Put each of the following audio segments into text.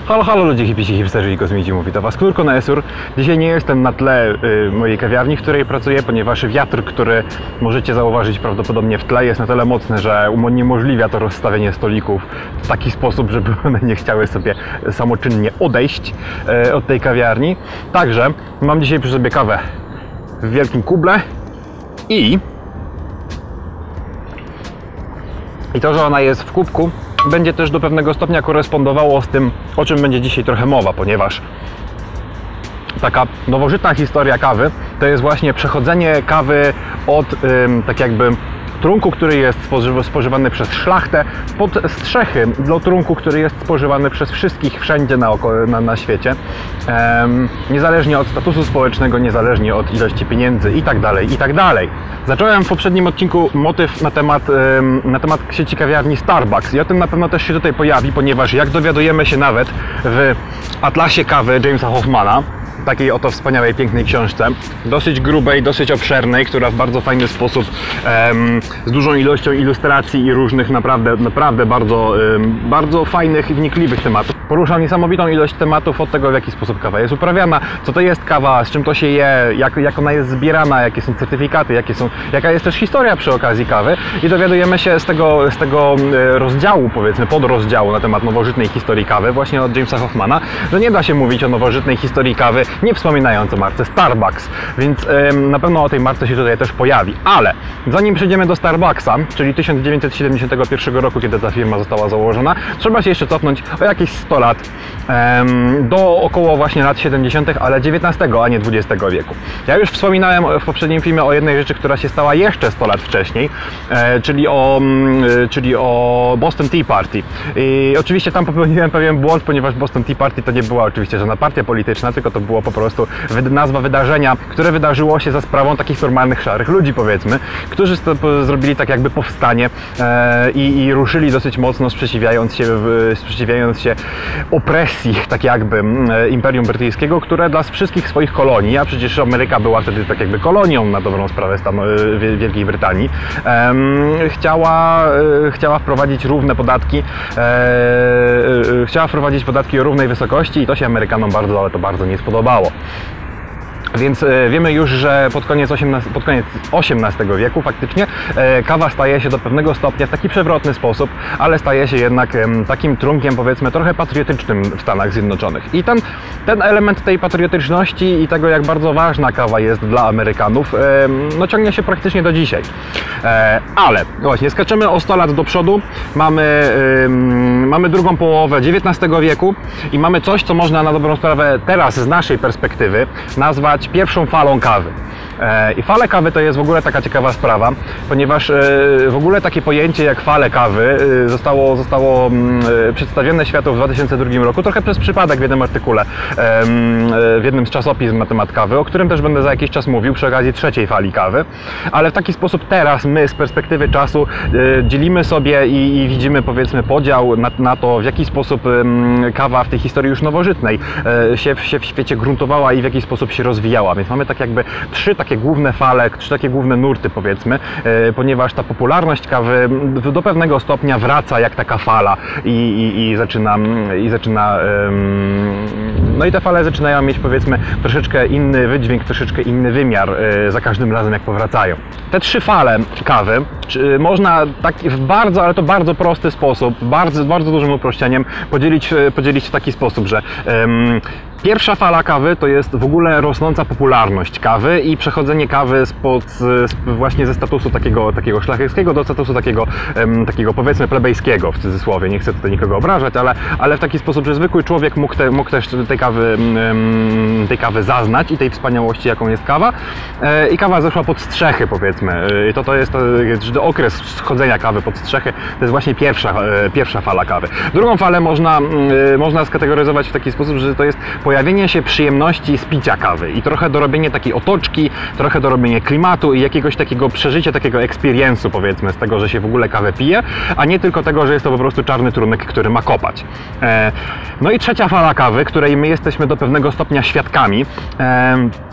Halo, halo ludzie, hipisi, hipsterzy i kosmici, mówi to was Knurko na Esur. Dzisiaj nie jestem na tle mojej kawiarni, w której pracuję, ponieważ wiatr, który możecie zauważyć prawdopodobnie w tle, jest na tyle mocny, że uniemożliwia to rozstawienie stolików w taki sposób, żeby one nie chciały sobie samoczynnie odejść od tej kawiarni. Także mam dzisiaj przy sobie kawę w wielkim kuble i to, że ona jest w kubku, będzie też do pewnego stopnia korespondowało z tym, o czym będzie dzisiaj trochę mowa, ponieważ taka nowożytna historia kawy to jest właśnie przechodzenie kawy od tak jakby trunku, który jest spożywany przez szlachtę, pod strzechy do trunku, który jest spożywany przez wszystkich wszędzie na świecie, niezależnie od statusu społecznego, niezależnie od ilości pieniędzy i tak dalej, i tak dalej. Zacząłem w poprzednim odcinku motyw na temat sieci kawiarni Starbucks i o tym na pewno też się tutaj pojawi, ponieważ jak dowiadujemy się nawet w Atlasie kawy Jamesa Hoffmana, takiej oto wspaniałej, pięknej książce, dosyć grubej, dosyć obszernej, która w bardzo fajny sposób, z dużą ilością ilustracji i różnych naprawdę bardzo fajnych i wnikliwych tematów. Porusza niesamowitą ilość tematów, od tego, w jaki sposób kawa jest uprawiana, co to jest kawa, z czym to się je, jak ona jest zbierana, jakie są certyfikaty, jaka jest też historia przy okazji kawy, i dowiadujemy się z tego rozdziału, powiedzmy podrozdziału na temat nowożytnej historii kawy, właśnie od Jamesa Hoffmana, że nie da się mówić o nowożytnej historii kawy, nie wspominając o marce Starbucks, więc na pewno o tej marce się tutaj też pojawi. Ale zanim przejdziemy do Starbucksa, czyli 1971 roku, kiedy ta firma została założona, trzeba się jeszcze cofnąć o jakieś 100 lat do około właśnie lat 70., ale XIX, a nie XX wieku. Ja już wspominałem w poprzednim filmie o jednej rzeczy, która się stała jeszcze 100 lat wcześniej, czyli o Boston Tea Party. I oczywiście tam popełniłem pewien błąd, ponieważ Boston Tea Party to nie była oczywiście żadna partia polityczna, tylko to było po prostu nazwa wydarzenia, które wydarzyło się za sprawą takich normalnych, szarych ludzi, powiedzmy, którzy zrobili tak jakby powstanie i ruszyli dosyć mocno, sprzeciwiając się opresji, tak jakby, Imperium Brytyjskiego, które dla wszystkich swoich kolonii, a przecież Ameryka była wtedy tak jakby kolonią na dobrą sprawę Wielkiej Brytanii, chciała wprowadzić równe podatki, chciała wprowadzić podatki o równej wysokości i to się Amerykanom bardzo nie spodobało. Więc wiemy już, że pod koniec XVIII wieku faktycznie kawa staje się do pewnego stopnia w taki przewrotny sposób, ale staje się jednak takim trunkiem, powiedzmy, trochę patriotycznym w Stanach Zjednoczonych. I ten element tej patriotyczności i tego, jak bardzo ważna kawa jest dla Amerykanów, no ciągnie się praktycznie do dzisiaj. Ale właśnie, skaczemy o 100 lat do przodu, mamy drugą połowę XIX wieku i mamy coś, co można na dobrą sprawę teraz z naszej perspektywy nazwać pierwszą falą kawy. I fale kawy to jest w ogóle taka ciekawa sprawa, ponieważ w ogóle takie pojęcie jak fale kawy zostało przedstawione światu w 2002 roku, trochę przez przypadek w jednym artykule, w jednym z czasopism na temat kawy, o którym też będę za jakiś czas mówił przy okazji trzeciej fali kawy, ale w taki sposób teraz my z perspektywy czasu dzielimy sobie i widzimy, powiedzmy, podział na to, w jaki sposób kawa w tej historii już nowożytnej się w świecie gruntowała i w jaki sposób się rozwijała, więc mamy tak jakby trzy takie główne fale, trzy takie główne nurty, powiedzmy, ponieważ ta popularność kawy do pewnego stopnia wraca jak taka fala i zaczyna no i te fale zaczynają mieć, powiedzmy, troszeczkę inny wydźwięk, troszeczkę inny wymiar za każdym razem, jak powracają. Te trzy fale kawy można w bardzo, ale to bardzo prosty sposób, bardzo dużym uproszczeniem podzielić w taki sposób, że pierwsza fala kawy to jest w ogóle rosnąca popularność kawy i przechodzenie kawy właśnie ze statusu takiego szlacheckiego do statusu takiego powiedzmy plebejskiego, w cudzysłowie. Nie chcę tutaj nikogo obrażać, ale w taki sposób, że zwykły człowiek mógł też tej kawy zaznać i tej wspaniałości, jaką jest kawa. I kawa zeszła pod strzechy, powiedzmy. I to jest okres schodzenia kawy pod strzechy. To jest właśnie pierwsza fala kawy. Drugą falę można skategoryzować w taki sposób, że to jest pojawienie się przyjemności z picia kawy i trochę dorobienie takiej otoczki, trochę dorobienie klimatu i jakiegoś takiego przeżycia, takiego experience'u, powiedzmy, z tego, że się w ogóle kawę pije, a nie tylko tego, że jest to po prostu czarny trunek, który ma kopać. No i trzecia fala kawy, której my jesteśmy do pewnego stopnia świadkami,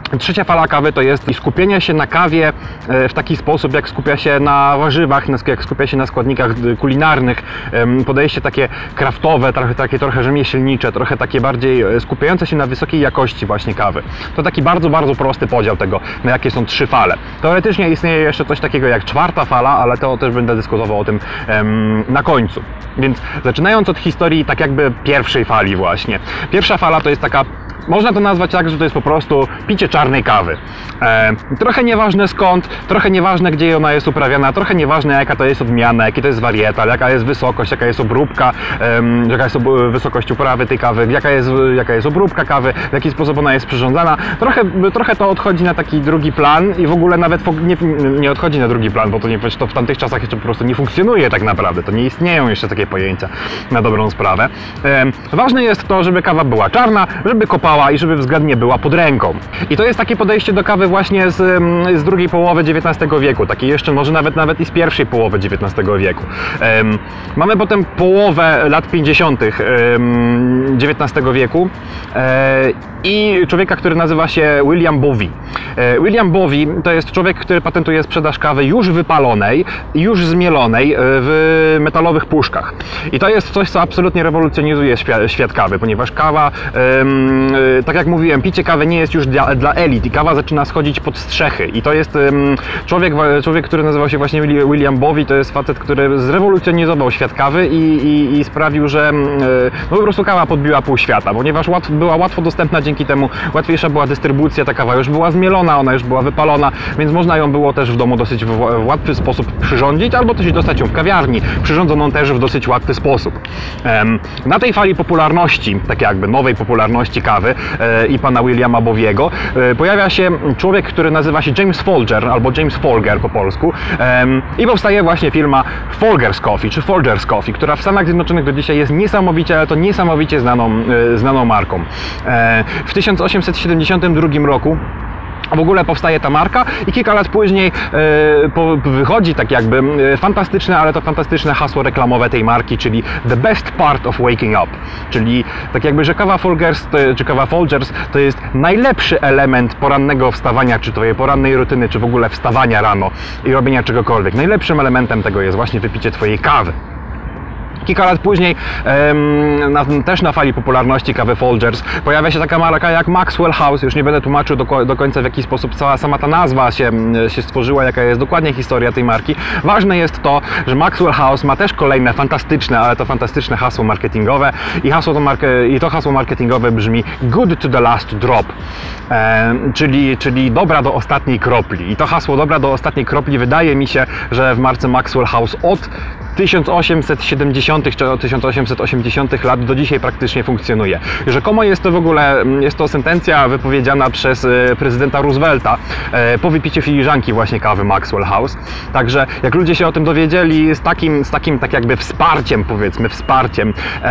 Trzecia fala kawy to jest skupienie się na kawie w taki sposób, jak skupia się na warzywach, jak skupia się na składnikach kulinarnych. Podejście takie kraftowe, trochę rzemieślnicze, trochę takie bardziej skupiające się na wysokiej jakości właśnie kawy. To taki bardzo, bardzo prosty podział tego, na jakie są 3 fale. Teoretycznie istnieje jeszcze coś takiego jak 4. fala, ale to też będę dyskutował o tym na końcu. Więc zaczynając od historii tak jakby pierwszej fali właśnie. Pierwsza fala to jest taka, można to nazwać tak, że to jest po prostu picie czarnej kawy. Trochę nieważne skąd, trochę nieważne gdzie ona jest uprawiana, trochę nieważne jaka to jest odmiana, jaki to jest warietal, jaka jest wysokość, jaka jest obróbka, jaka jest wysokość uprawy tej kawy, jaka jest obróbka kawy, w jaki sposób ona jest przyrządzana. Trochę to odchodzi na taki drugi plan i w ogóle nawet nie odchodzi na drugi plan, bo to w tamtych czasach jeszcze po prostu nie funkcjonuje tak naprawdę, to nie istnieją jeszcze takie pojęcia na dobrą sprawę. Ważne jest to, żeby kawa była czarna, żeby kopała i żeby względnie była pod ręką. I to jest takie podejście do kawy właśnie z drugiej połowy XIX wieku, takie jeszcze może nawet i z pierwszej połowy XIX wieku. Mamy potem połowę lat 50. XIX wieku i człowieka, który nazywa się William Bovey. William Bovey to jest człowiek, który patentuje sprzedaż kawy już wypalonej, już zmielonej w metalowych puszkach. I to jest coś, co absolutnie rewolucjonizuje świat kawy, ponieważ kawa, tak jak mówiłem, picie kawy nie jest już dla elit i kawa zaczyna schodzić pod strzechy. I to jest człowiek, który nazywał się właśnie William Bovey, to jest facet, który zrewolucjonizował świat kawy i sprawił, że no po prostu kawa podbiła pół świata, ponieważ była łatwo dostępna, dzięki temu łatwiejsza była dystrybucja, ta kawa już była zmielona, ona już była wypalona, więc można ją było też w domu dosyć w łatwy sposób przyrządzić, albo też dostać ją w kawiarni, przyrządzoną też w dosyć łatwy sposób. Na tej fali popularności, tak jakby nowej popularności kawy i pana Williama Bowey'ego, pojawia się człowiek, który nazywa się James Folger, albo James Folger po polsku, i powstaje właśnie firma Folgers Coffee, czy Folgers Coffee, która w Stanach Zjednoczonych do dzisiaj jest niesamowicie, ale to niesamowicie znaną marką. W 1872 roku w ogóle powstaje ta marka i kilka lat później wychodzi tak jakby fantastyczne, ale to fantastyczne hasło reklamowe tej marki, czyli The best part of waking up. Czyli tak jakby, że kawa Folgers, czy kawa Folgers to jest najlepszy element porannego wstawania, czy twojej porannej rutyny, czy w ogóle wstawania rano i robienia czegokolwiek. Najlepszym elementem tego jest właśnie wypicie twojej kawy. Kilka lat później, też na fali popularności kawy Folgers, pojawia się taka marka jak Maxwell House. Już nie będę tłumaczył do końca, w jaki sposób sama ta nazwa się stworzyła, jaka jest dokładnie historia tej marki. Ważne jest to, że Maxwell House ma też kolejne fantastyczne, ale to fantastyczne hasło marketingowe i to hasło marketingowe brzmi Good to the last drop, czyli dobra do ostatniej kropli. I to hasło dobra do ostatniej kropli, wydaje mi się, że w marce Maxwell House od 1870 czy od 1880 lat do dzisiaj praktycznie funkcjonuje. Rzekomo jest to sentencja wypowiedziana przez prezydenta Roosevelta po wypiciu filiżanki właśnie kawy Maxwell House. Także jak ludzie się o tym dowiedzieli z takim tak jakby wsparciem, powiedzmy wsparciem,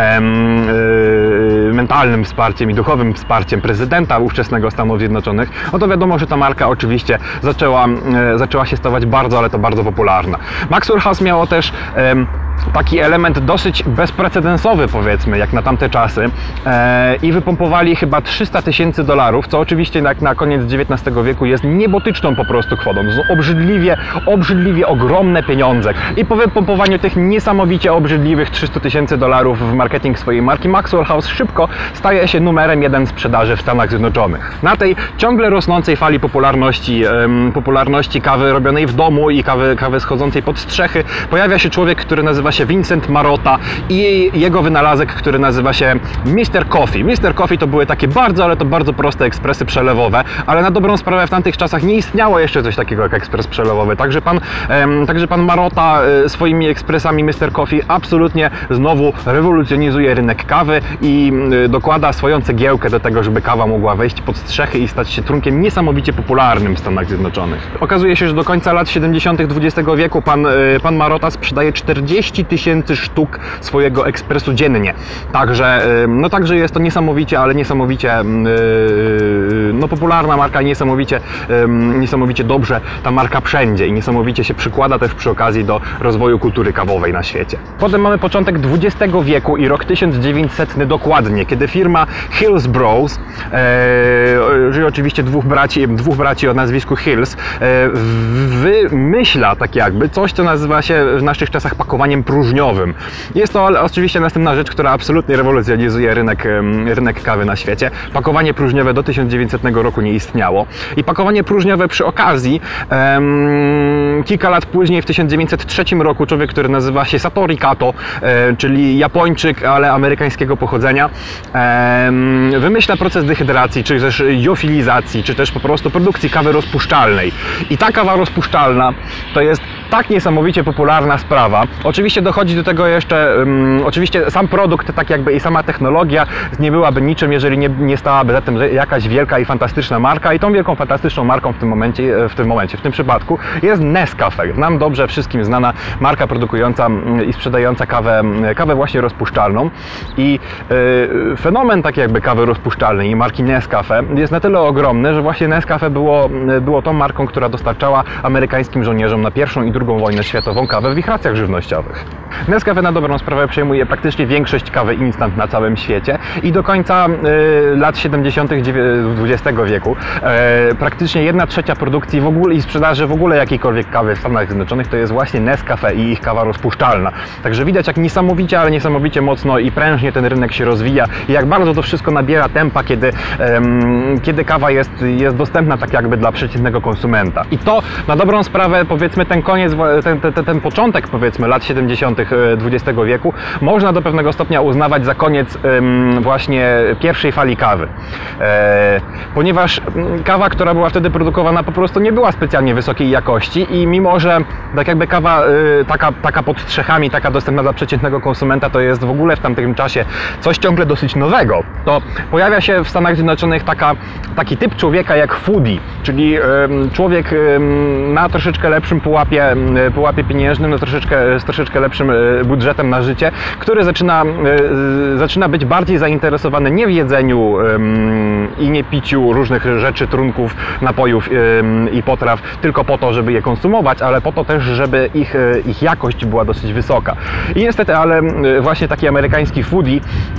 mentalnym wsparciem i duchowym wsparciem prezydenta ówczesnego Stanów Zjednoczonych, no to wiadomo, że ta marka oczywiście zaczęła się stawać bardzo, ale to bardzo popularna. Maxwell House miało też taki element dosyć bezprecedensowy, powiedzmy, jak na tamte czasy, i wypompowali chyba $300 000, co oczywiście jak na koniec XIX wieku jest niebotyczną po prostu kwotą. To są obrzydliwie ogromne pieniądze. I po wypompowaniu tych niesamowicie obrzydliwych $300 000 w marketing swojej marki, Maxwell House szybko staje się numerem 1 sprzedaży w Stanach Zjednoczonych. Na tej ciągle rosnącej fali popularności kawy robionej w domu i kawy schodzącej pod strzechy pojawia się człowiek, który nazywa się Vincent Marotta i jego wynalazek, który nazywa się Mr. Coffee. Mr. Coffee to były takie bardzo proste ekspresy przelewowe, ale na dobrą sprawę w tamtych czasach nie istniało jeszcze coś takiego jak ekspres przelewowy. Także pan Marotta swoimi ekspresami Mr. Coffee absolutnie znowu rewolucjonizuje rynek kawy i dokłada swoją cegiełkę do tego, żeby kawa mogła wejść pod strzechy i stać się trunkiem niesamowicie popularnym w Stanach Zjednoczonych. Okazuje się, że do końca lat 70. XX wieku pan Marotta sprzedaje 40 40 000 sztuk swojego ekspresu dziennie. Także, no także jest to niesamowicie, ale niesamowicie no popularna marka, niesamowicie dobrze ta marka wszędzie i niesamowicie się przykłada też przy okazji do rozwoju kultury kawowej na świecie. Potem mamy początek XX wieku i rok 1900 dokładnie, kiedy firma Hills Bros, czyli oczywiście dwóch braci o nazwisku Hills, wymyśla tak jakby coś, co nazywa się w naszych czasach pakowaniem próżniowym. Jest to oczywiście następna rzecz, która absolutnie rewolucjonizuje rynek kawy na świecie. Pakowanie próżniowe do 1900 roku nie istniało i pakowanie próżniowe przy okazji kilka lat później, w 1903 roku, człowiek, który nazywa się Satori Kato, czyli Japończyk, ale amerykańskiego pochodzenia, wymyśla proces dehydracji, czy też jofilizacji, czy też po prostu produkcji kawy rozpuszczalnej. I ta kawa rozpuszczalna to jest tak niesamowicie popularna sprawa. Oczywiście dochodzi do tego jeszcze, oczywiście sam produkt, tak jakby i sama technologia nie byłaby niczym, jeżeli nie stałaby za tym jakaś wielka i fantastyczna marka, i tą wielką, fantastyczną marką w tym przypadku jest Nescafe. Nam dobrze wszystkim znana marka produkująca i sprzedająca kawę właśnie rozpuszczalną. I fenomen tak jakby kawy rozpuszczalnej i marki Nescafe jest na tyle ogromny, że właśnie Nescafe było tą marką, która dostarczała amerykańskim żołnierzom na I i II wojnę światową kawę w ich racjach żywnościowych. Nescafe na dobrą sprawę przejmuje praktycznie większość kawy instant na całym świecie i do końca lat 70. XX wieku praktycznie 1/3 produkcji w ogóle i sprzedaży w ogóle jakiejkolwiek kawy w Stanach Zjednoczonych to jest właśnie Nescafe i ich kawa rozpuszczalna. Także widać, jak niesamowicie, ale niesamowicie mocno i prężnie ten rynek się rozwija i jak bardzo to wszystko nabiera tempa, kiedy kawa jest dostępna tak jakby dla przeciętnego konsumenta. I to na dobrą sprawę, powiedzmy, ten początek, powiedzmy, lat 70. XX wieku można do pewnego stopnia uznawać za koniec właśnie pierwszej fali kawy. Ponieważ kawa, która była wtedy produkowana, po prostu nie była specjalnie wysokiej jakości i mimo, że tak jakby kawa taka pod strzechami, taka dostępna dla przeciętnego konsumenta, to jest w ogóle w tamtym czasie coś ciągle dosyć nowego, to pojawia się w Stanach Zjednoczonych taki typ człowieka jak foodie, czyli człowiek na troszeczkę lepszym pułapie pieniężnym, z troszeczkę lepszym budżetem na życie, który zaczyna być bardziej zainteresowany nie w jedzeniu i nie piciu różnych rzeczy, trunków, napojów i potraw tylko po to, żeby je konsumować, ale po to też, żeby ich jakość była dosyć wysoka. I niestety, ale właśnie taki amerykański foodie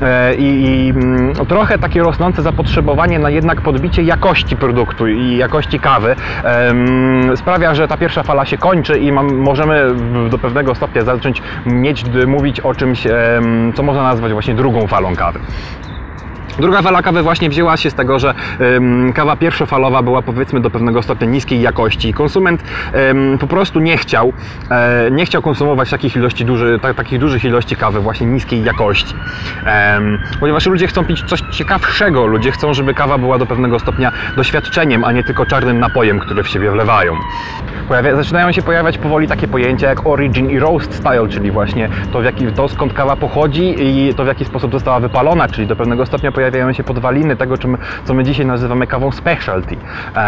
i trochę takie rosnące zapotrzebowanie na jednak podbicie jakości produktu i jakości kawy sprawia, że ta pierwsza fala się kończy i możemy do pewnego stopnia zacząć mówić o czymś, co można nazwać właśnie drugą falą kawy. Druga fala kawy właśnie wzięła się z tego, że kawa pierwszofalowa była, powiedzmy, do pewnego stopnia niskiej jakości. Konsument po prostu nie chciał konsumować takich dużych ilości kawy właśnie niskiej jakości. Ponieważ ludzie chcą pić coś ciekawszego, ludzie chcą, żeby kawa była do pewnego stopnia doświadczeniem, a nie tylko czarnym napojem, który w siebie wlewają. Zaczynają się pojawiać powoli takie pojęcia jak origin i roast style, czyli właśnie to skąd kawa pochodzi i to, w jaki sposób została wypalona, czyli do pewnego stopnia pojawiają się podwaliny tego, co my dzisiaj nazywamy kawą specialty.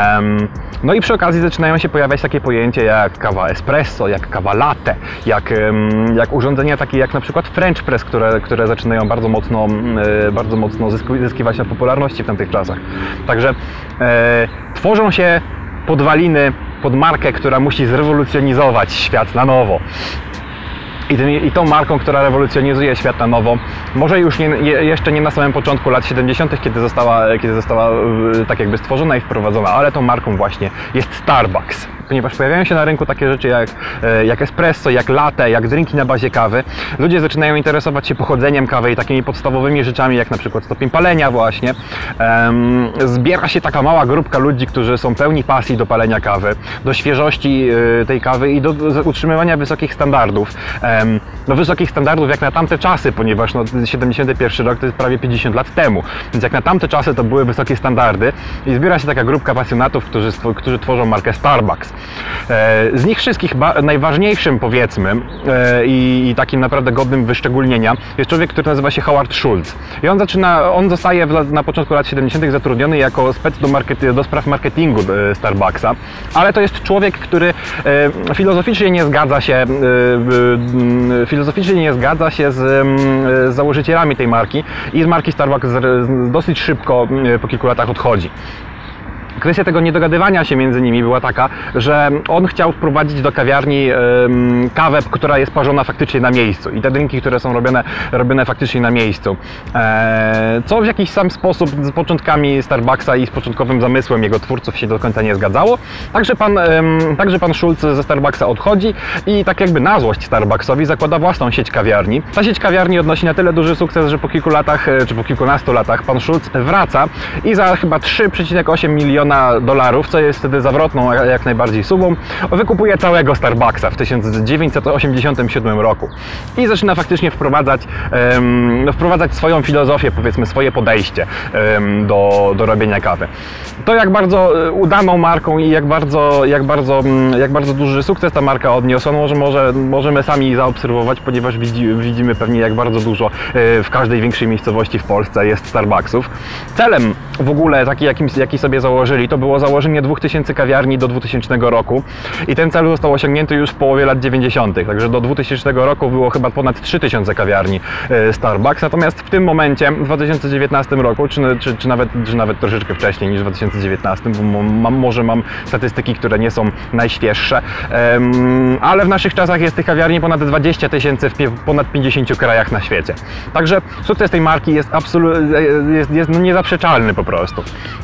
No i przy okazji zaczynają się pojawiać takie pojęcia jak kawa espresso, jak kawa latte, jak urządzenia takie jak na przykład French press, które zaczynają bardzo mocno zyskiwać na popularności w tamtych czasach. Także tworzą się podwaliny pod markę, która musi zrewolucjonizować świat na nowo. I tą marką, która rewolucjonizuje świat na nowo, może już jeszcze nie na samym początku lat 70., kiedy została tak jakby stworzona i wprowadzona, ale tą marką właśnie jest Starbucks. Ponieważ pojawiają się na rynku takie rzeczy jak espresso, jak latte, jak drinki na bazie kawy, ludzie zaczynają interesować się pochodzeniem kawy i takimi podstawowymi rzeczami, jak na przykład stopień palenia właśnie. Zbiera się taka mała grupka ludzi, którzy są pełni pasji do palenia kawy, do świeżości tej kawy i do utrzymywania wysokich standardów. Wysokich standardów jak na tamte czasy, ponieważ 71 rok to jest prawie 50 lat temu, więc jak na tamte czasy to były wysokie standardy i zbiera się taka grupka pasjonatów, którzy tworzą markę Starbucks. Z nich wszystkich najważniejszym, powiedzmy, i takim naprawdę godnym wyszczególnienia jest człowiek, który nazywa się Howard Schultz. I on zostaje na początku lat 70. zatrudniony jako spec do spraw marketingu Starbucksa, ale to jest człowiek, który filozoficznie nie zgadza się filozoficznie nie zgadza się z założycielami tej marki i z marki Starbucks dosyć szybko po kilku latach odchodzi. Kwestia tego niedogadywania się między nimi była taka, że on chciał wprowadzić do kawiarni kawę, która jest parzona faktycznie na miejscu i te drinki, które są robione faktycznie na miejscu. Co w jakiś sam sposób z początkami Starbucksa i z początkowym zamysłem jego twórców się do końca nie zgadzało. Także pan Schulz ze Starbucksa odchodzi i tak jakby na złość Starbucksowi zakłada własną sieć kawiarni. Ta sieć kawiarni odnosi na tyle duży sukces, że po kilku latach, czy po kilkunastu latach pan Schulz wraca i za chyba 3,8 miliona dolarów, co jest wtedy zawrotną jak najbardziej sumą, wykupuje całego Starbucksa w 1987 roku i zaczyna faktycznie wprowadzać swoją filozofię, powiedzmy swoje podejście do robienia kawy. To jak bardzo udaną marką i jak bardzo duży sukces ta marka odniosła, możemy sami zaobserwować, ponieważ widzimy pewnie jak bardzo dużo w każdej większej miejscowości w Polsce jest Starbucksów. Celem w ogóle taki jaki sobie założyli, to było założenie 2000 kawiarni do 2000 roku i ten cel został osiągnięty już w połowie lat 90. Także do 2000 roku było chyba ponad 3000 kawiarni Starbucks, natomiast w tym momencie, w 2019 roku, czy nawet troszeczkę wcześniej niż w 2019, bo może mam statystyki, które nie są najświeższe, ale w naszych czasach jest tych kawiarni ponad 20 000 w ponad 50 krajach na świecie. Także sukces tej marki jest niezaprzeczalny po prostu.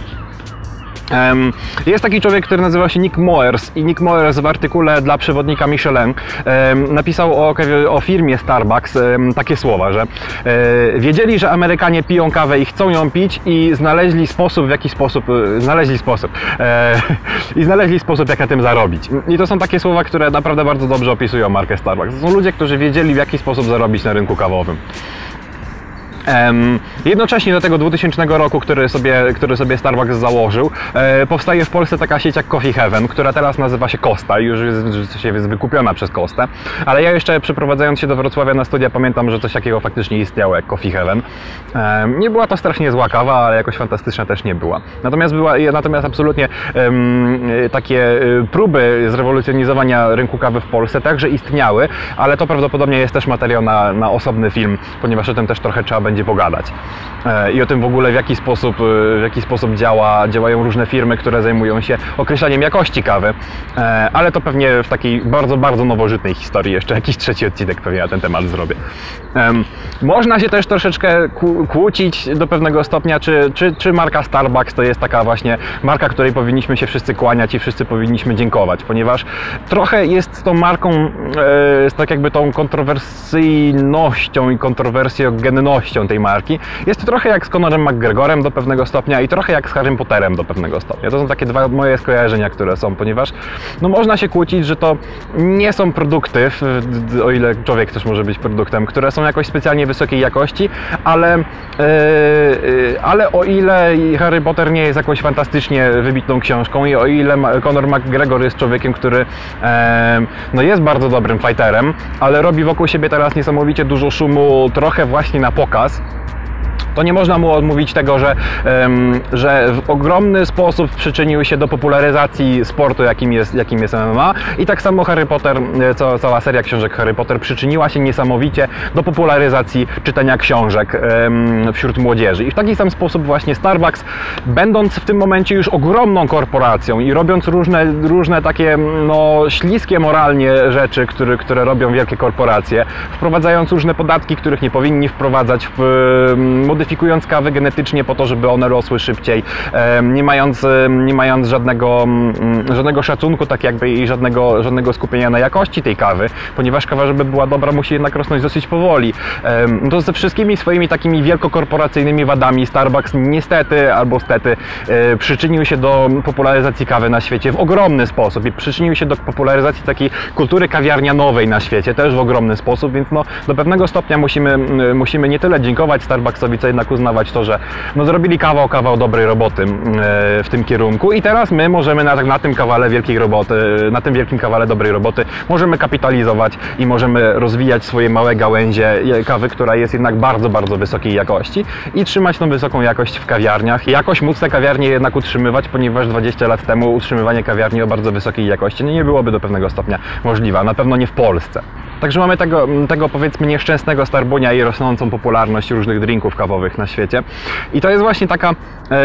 Jest taki człowiek, który nazywa się Nick Moers i Nick Moers w artykule dla przewodnika Michelin napisał o firmie Starbucks takie słowa, że wiedzieli, że Amerykanie piją kawę i chcą ją pić i znaleźli sposób, jak na tym zarobić. I to są takie słowa, które naprawdę bardzo dobrze opisują markę Starbucks. To są ludzie, którzy wiedzieli, w jaki sposób zarobić na rynku kawowym. Jednocześnie do tego 2000 roku, który sobie Starbucks założył, powstaje w Polsce taka sieć jak Coffee Heaven, która teraz nazywa się Costa i już jest wykupiona przez Costę, ale ja jeszcze przeprowadzając się do Wrocławia na studia pamiętam, że coś takiego faktycznie istniało jak Coffee Heaven. Nie była to strasznie zła kawa, ale jakoś fantastyczna też nie była. Natomiast absolutnie takie próby zrewolucjonizowania rynku kawy w Polsce także istniały, ale to prawdopodobnie jest też materiał na osobny film, ponieważ o tym też trochę trzeba będzie pogadać. I o tym w ogóle w jaki sposób działają różne firmy, które zajmują się określaniem jakości kawy, ale to pewnie w takiej bardzo, bardzo nowożytnej historii jeszcze jakiś trzeci odcinek pewnie na ten temat zrobię. Można się też troszeczkę kłócić do pewnego stopnia, czy marka Starbucks to jest taka właśnie marka, której powinniśmy się wszyscy kłaniać i wszyscy powinniśmy dziękować, ponieważ trochę jest z tą marką, z tak jakby tą kontrowersyjnością i kontrowersjogennością tej marki. Jest to trochę jak z Conorem McGregorem do pewnego stopnia i trochę jak z Harrym Potterem do pewnego stopnia. To są takie dwa moje skojarzenia, które są, ponieważ no, można się kłócić, że to nie są produkty, o ile człowiek też może być produktem, które są jakoś specjalnie wysokiej jakości, ale o ile Harry Potter nie jest jakąś fantastycznie wybitną książką i o ile Conor McGregor jest człowiekiem, który no jest bardzo dobrym fighterem, ale robi wokół siebie teraz niesamowicie dużo szumu, trochę właśnie na pokaz, to nie można mu odmówić tego, że w ogromny sposób przyczynił się do popularyzacji sportu, jakim jest MMA, i tak samo Harry Potter, cała seria książek Harry Potter przyczyniła się niesamowicie do popularyzacji czytania książek wśród młodzieży. I w taki sam sposób właśnie Starbucks, będąc w tym momencie już ogromną korporacją i robiąc różne takie no, śliskie moralnie rzeczy, które robią wielkie korporacje, wprowadzając różne podatki, których nie powinni wprowadzać, modyfikując kawy genetycznie po to, żeby one rosły szybciej, nie mając żadnego szacunku, tak jakby, i żadnego skupienia na jakości tej kawy, ponieważ kawa, żeby była dobra, musi jednak rosnąć dosyć powoli. To ze wszystkimi swoimi takimi wielkokorporacyjnymi wadami Starbucks niestety albo stety przyczynił się do popularyzacji kawy na świecie w ogromny sposób i przyczynił się do popularyzacji takiej kultury kawiarnianowej na świecie też w ogromny sposób, więc no, do pewnego stopnia musimy nie tyle dziękować Starbucksowi, co jednak uznawać to, że no zrobili kawał dobrej roboty w tym kierunku i teraz my możemy na tym kawale wielkiej roboty, na tym wielkim kawale dobrej roboty możemy kapitalizować i możemy rozwijać swoje małe gałęzie kawy, która jest jednak bardzo wysokiej jakości i trzymać tą wysoką jakość w kawiarniach. Jakoś móc te kawiarnie jednak utrzymywać, ponieważ 20 lat temu utrzymywanie kawiarni o bardzo wysokiej jakości nie byłoby do pewnego stopnia możliwe, a na pewno nie w Polsce. Także mamy tego powiedzmy nieszczęsnego Starbunia i rosnącą popularność różnych drinków kawowych na świecie. I to jest właśnie taka...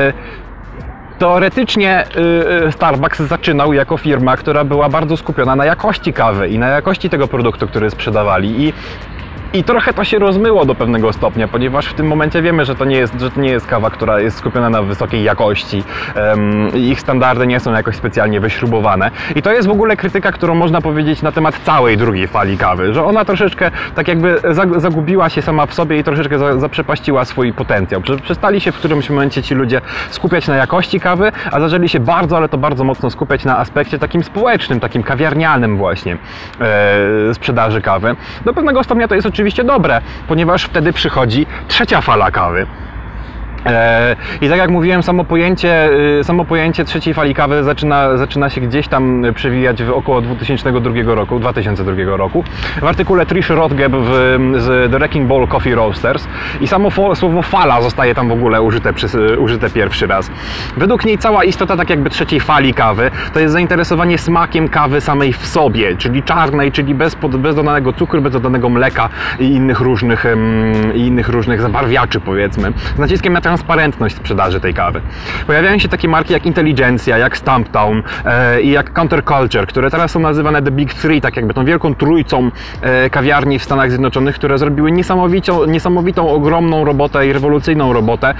Teoretycznie Starbucks zaczynał jako firma, która była bardzo skupiona na jakości kawy i na jakości tego produktu, który sprzedawali. I trochę to się rozmyło do pewnego stopnia, ponieważ w tym momencie wiemy, że to nie jest kawa, która jest skupiona na wysokiej jakości. Ich standardy nie są jakoś specjalnie wyśrubowane. I to jest w ogóle krytyka, którą można powiedzieć na temat całej drugiej fali kawy, że ona troszeczkę tak jakby zagubiła się sama w sobie i troszeczkę zaprzepaściła swój potencjał. Przestali się w którymś momencie ci ludzie skupiać na jakości kawy, a zaczęli się bardzo, ale to bardzo mocno skupiać na aspekcie takim społecznym, takim kawiarnianym właśnie sprzedaży kawy. Do pewnego stopnia to jest oczywiście dobre, ponieważ wtedy przychodzi trzecia fala kawy. I tak jak mówiłem, samo pojęcie trzeciej fali kawy zaczyna się gdzieś tam przewijać w około 2002 roku w artykule Trish Rothgeb z The Wrecking Ball Coffee Roasters i samo słowo fala zostaje tam w ogóle użyte pierwszy raz. Według niej cała istota tak jakby trzeciej fali kawy to jest zainteresowanie smakiem kawy samej w sobie, czyli czarnej, czyli bez dodanego cukru, bez dodanego mleka i innych różnych zabarwiaczy, powiedzmy, z naciskiem na transparentność sprzedaży tej kawy. Pojawiają się takie marki jak Intelligentsia, jak Stumptown i jak Counterculture, które teraz są nazywane The Big Three, tak jakby tą wielką trójcą kawiarni w Stanach Zjednoczonych, które zrobiły niesamowitą, ogromną robotę i rewolucyjną robotę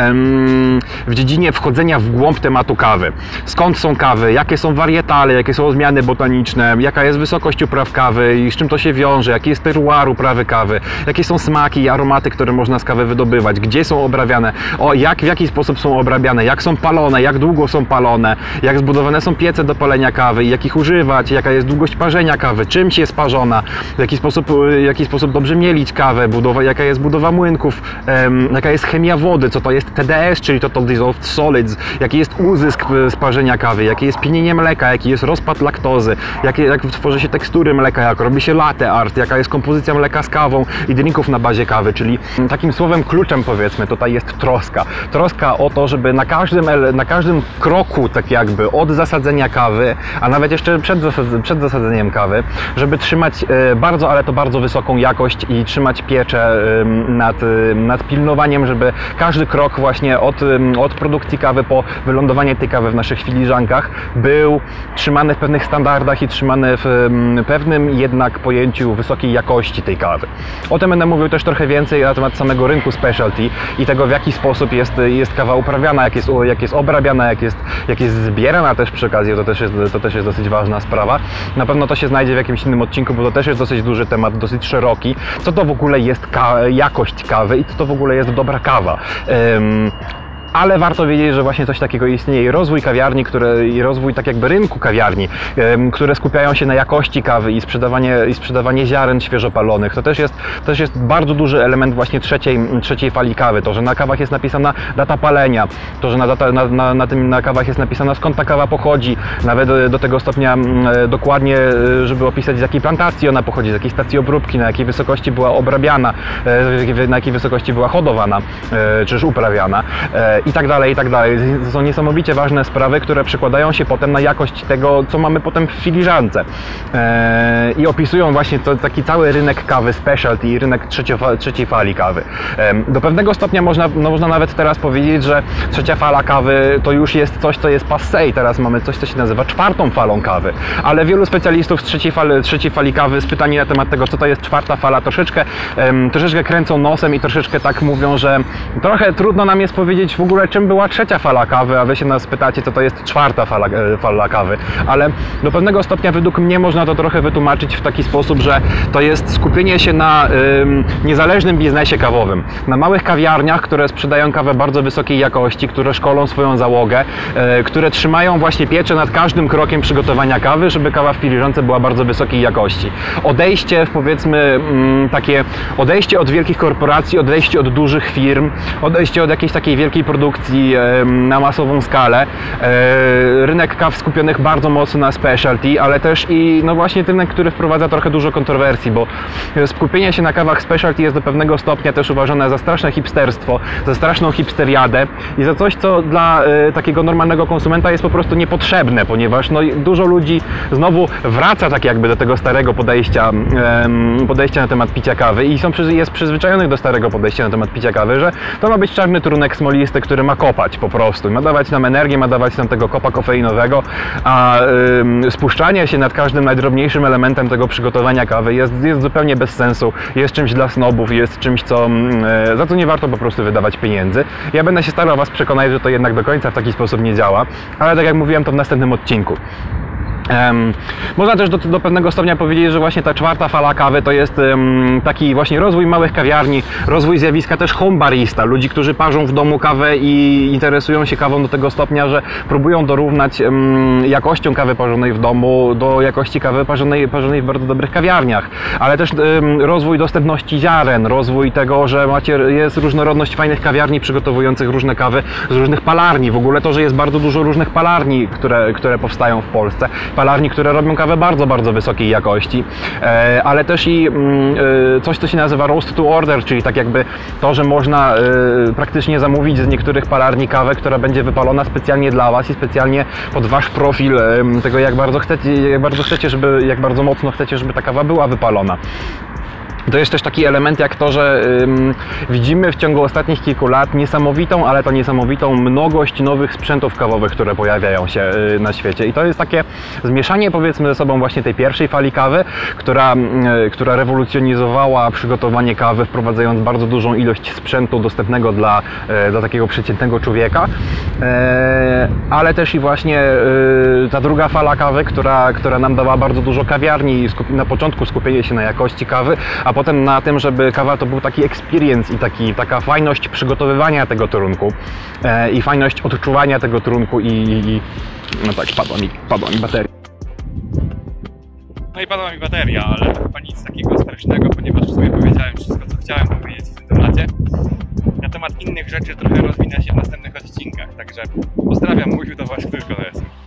w dziedzinie wchodzenia w głąb tematu kawy. Skąd są kawy, jakie są warietale, jakie są odmiany botaniczne, jaka jest wysokość upraw kawy i z czym to się wiąże, jaki jest terroir uprawy kawy, jakie są smaki i aromaty, które można z kawy wydobywać, gdzie są obrabiane, w jaki sposób są obrabiane, jak są palone, jak długo są palone, jak zbudowane są piece do palenia kawy, jak ich używać, jaka jest długość parzenia kawy, czymś jest parzona, w jaki sposób dobrze mielić kawę, jaka jest budowa młynków, jaka jest chemia wody, co to jest TDS, czyli Total Dissolved Solids, jaki jest uzysk z parzenia kawy, jakie jest pienienie mleka, jaki jest rozpad laktozy, jak tworzy się tekstury mleka, jak robi się latte art, jaka jest kompozycja mleka z kawą i drinków na bazie kawy, czyli takim słowem kluczem, powiedzmy, tutaj jest troska. Troska o to, żeby na każdym kroku, tak jakby od zasadzenia kawy, a nawet jeszcze przed zasadzeniem kawy, żeby trzymać bardzo, ale to bardzo wysoką jakość i trzymać pieczę nad pilnowaniem, żeby każdy krok właśnie od produkcji kawy po wylądowanie tej kawy w naszych filiżankach był trzymany w pewnych standardach i trzymany w pewnym jednak pojęciu wysokiej jakości tej kawy. O tym będę mówił też trochę więcej na temat samego rynku specialty i tego, w jaki sposób jest kawa uprawiana, jak jest obrabiana, jak jest zbierana też przy okazji, to też jest dosyć ważna sprawa. Na pewno to się znajdzie w jakimś innym odcinku, bo to też jest dosyć duży temat, dosyć szeroki. Co to w ogóle jest jakość kawy i co to w ogóle jest dobra kawa. Ale warto wiedzieć, że właśnie coś takiego istnieje i rozwój kawiarni, i rozwój tak jakby rynku kawiarni, które skupiają się na jakości kawy i sprzedawanie ziaren świeżo palonych. To też jest bardzo duży element właśnie trzeciej fali kawy. To, że na kawach jest napisana data palenia, to, że na kawach jest napisana, skąd ta kawa pochodzi, nawet do tego stopnia dokładnie, żeby opisać, z jakiej plantacji ona pochodzi, z jakiej stacji obróbki, na jakiej wysokości była obrabiana, na jakiej wysokości była hodowana, czy też uprawiana. I tak dalej, i tak dalej. To są niesamowicie ważne sprawy, które przekładają się potem na jakość tego, co mamy potem w filiżance. I opisują właśnie taki cały rynek kawy specialty i rynek trzeciej fali kawy. Do pewnego stopnia można nawet teraz powiedzieć, że trzecia fala kawy to już jest coś, co jest passé. Teraz mamy coś, co się nazywa czwartą falą kawy. Ale wielu specjalistów z trzeciej fali kawy z pytani na temat tego, co to jest czwarta fala, troszeczkę kręcą nosem i troszeczkę tak mówią, że trochę trudno nam jest powiedzieć w ogóle, ogóle czym była trzecia fala kawy, a wy się nas pytacie, co to jest czwarta fala kawy, ale do pewnego stopnia według mnie można to trochę wytłumaczyć w taki sposób, że to jest skupienie się na niezależnym biznesie kawowym, na małych kawiarniach, które sprzedają kawę bardzo wysokiej jakości, które szkolą swoją załogę, które trzymają właśnie pieczę nad każdym krokiem przygotowania kawy, żeby kawa w filiżance była bardzo wysokiej jakości. Odejście, powiedzmy, takie odejście od wielkich korporacji, odejście od dużych firm, odejście od jakiejś takiej wielkiej produkcji na masową skalę, rynek kaw skupionych bardzo mocno na specialty, ale też i no właśnie rynek, który wprowadza trochę dużo kontrowersji, bo skupienie się na kawach specialty jest do pewnego stopnia też uważane za straszne hipsterstwo, za straszną hipsteriadę i za coś, co dla takiego normalnego konsumenta jest po prostu niepotrzebne, ponieważ no, dużo ludzi znowu wraca tak jakby do tego starego podejścia na temat picia kawy i jest przyzwyczajonych do starego podejścia na temat picia kawy, że to ma być czarny trunek smolisty, który ma kopać po prostu, ma dawać nam energię, ma dawać nam tego kopa kofeinowego, a spuszczanie się nad każdym najdrobniejszym elementem tego przygotowania kawy jest zupełnie bez sensu, jest czymś dla snobów, jest czymś, za co nie warto po prostu wydawać pieniędzy. Ja będę się starał Was przekonać, że to jednak do końca w taki sposób nie działa, ale tak jak mówiłem, to w następnym odcinku. Można też do pewnego stopnia powiedzieć, że właśnie ta czwarta fala kawy to jest taki właśnie rozwój małych kawiarni, rozwój zjawiska też home barista, ludzi, którzy parzą w domu kawę i interesują się kawą do tego stopnia, że próbują dorównać jakością kawy parzonej w domu do jakości kawy parzonej w bardzo dobrych kawiarniach, ale też rozwój dostępności ziaren, rozwój tego, że jest różnorodność fajnych kawiarni przygotowujących różne kawy z różnych palarni, w ogóle to, że jest bardzo dużo różnych palarni, które powstają w Polsce. Palarni, które robią kawę bardzo, bardzo wysokiej jakości, ale też i coś, co się nazywa roast to order, czyli tak jakby to, że można praktycznie zamówić z niektórych palarni kawę, która będzie wypalona specjalnie dla Was i specjalnie pod Wasz profil tego, jak bardzo mocno chcecie, żeby ta kawa była wypalona. To jest też taki element jak to, że widzimy w ciągu ostatnich kilku lat niesamowitą, ale to niesamowitą mnogość nowych sprzętów kawowych, które pojawiają się na świecie. I to jest takie zmieszanie, powiedzmy, ze sobą właśnie tej pierwszej fali kawy, która rewolucjonizowała przygotowanie kawy, wprowadzając bardzo dużą ilość sprzętu dostępnego dla takiego przeciętnego człowieka, ale też i właśnie ta druga fala kawy, która nam dała bardzo dużo kawiarni i na początku skupienie się na jakości kawy, a potem na tym, żeby kawa to był taki experience i taka fajność przygotowywania tego trunku i fajność odczuwania tego trunku i no tak, padła mi bateria. No i padła mi bateria, ale to chyba nic takiego strasznego, ponieważ w sumie powiedziałem wszystko, co chciałem powiedzieć w tym temacie. Na temat innych rzeczy trochę rozwinę się w następnych odcinkach, także pozdrawiam, mówił do Was Krzysztof.